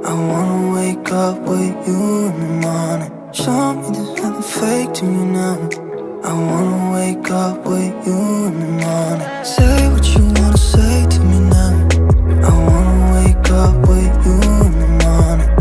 I wanna wake up with you in the morning. Show me there's nothing fake to me now. I wanna wake up with you in the morning. Say what you